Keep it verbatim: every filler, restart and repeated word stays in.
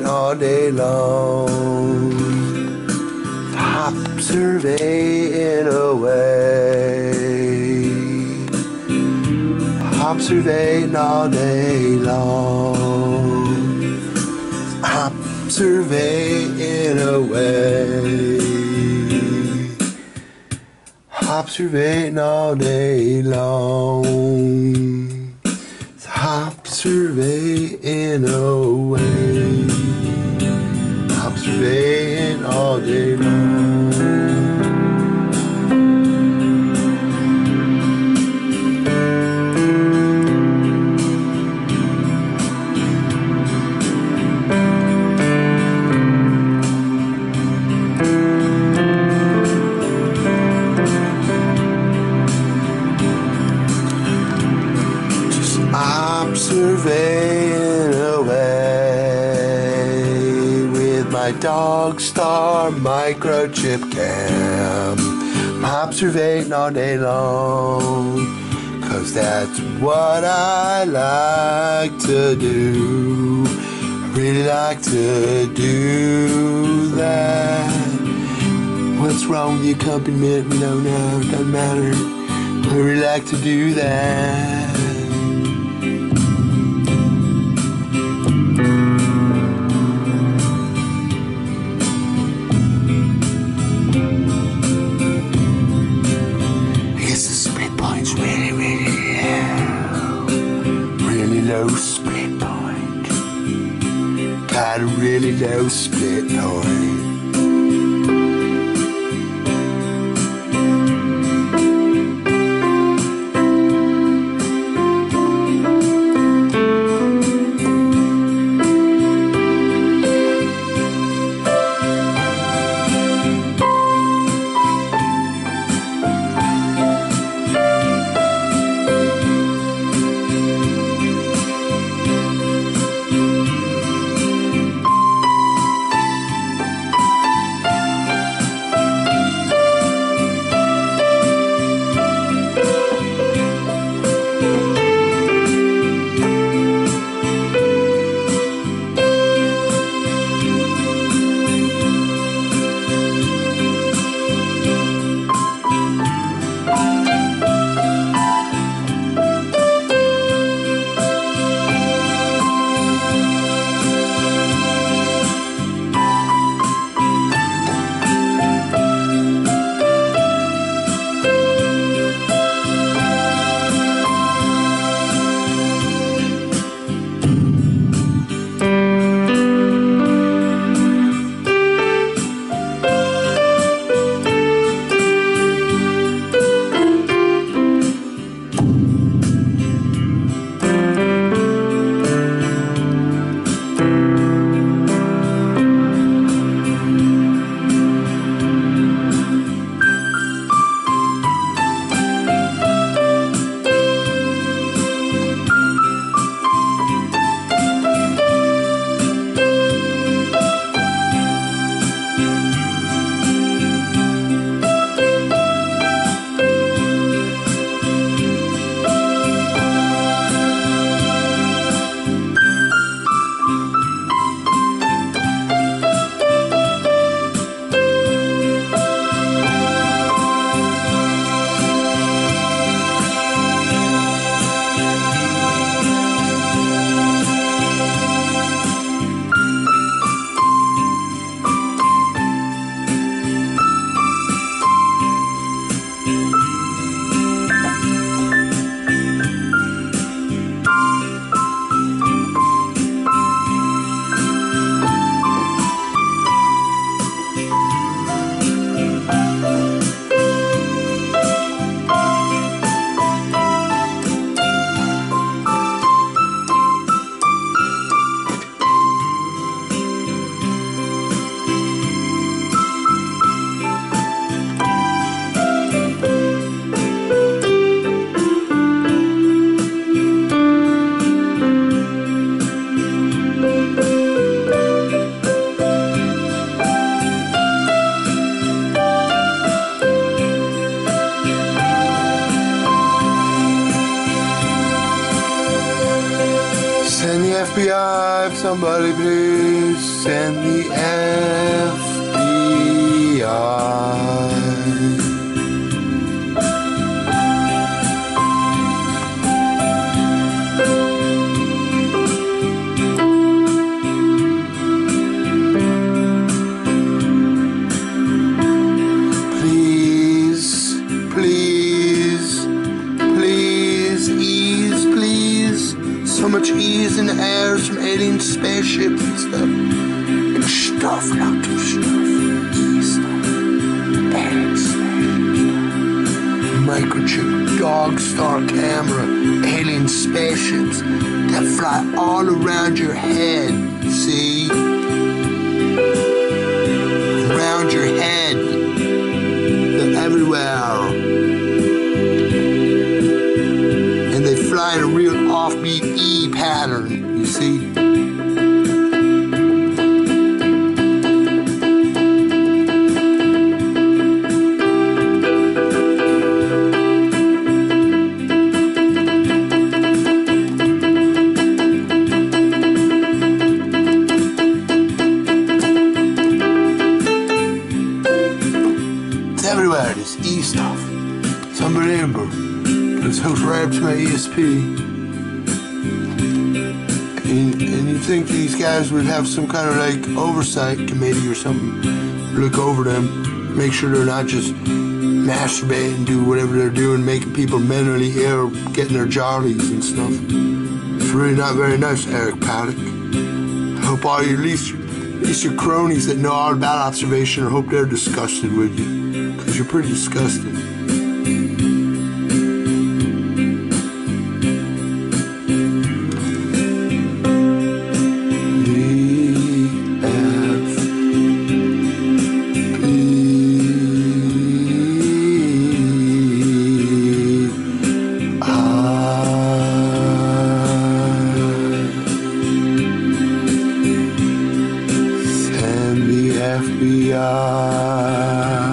all day long. Observating away. Observating all day long. Observating away. Observating all day long. Observating away. Observating all day long. Observing away with my dog star microchip cam. I'm observating all day long, 'cause that's what I like to do. I really like to do that. What's wrong with the accompaniment? We don't know, it doesn't matter. I really like to do that. Low split point. Got a really low split point. Send the F B I. Please, please, please, ease, please. So much ease in the airs from alien spaceships and stuff. And stuff, lots of stuff. Stuff. Alien spaceships. Microchip, dog star camera, alien spaceships that fly all around your head. See? Around your head. They're everywhere. And they fly in a real offbeat E pattern, you see? It's everywhere, this E stuff. It's unbelievable. It's hooked right up to my E S P. And, and you'd think these guys would have some kind of like oversight committee or something, look over them, make sure they're not just masturbating and do whatever they're doing, making people mentally ill, getting their jollies and stuff. It's really not very nice, Eric Paddock. I hope all your, at least, at least your cronies that know all about observation, I hope they're disgusted with you, because you're pretty disgusting. F B I